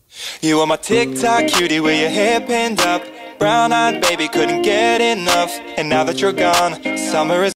You were my TikTok cutie with your hair pinned up, brown-eyed baby, couldn't get enough. And now that you're gone, summer is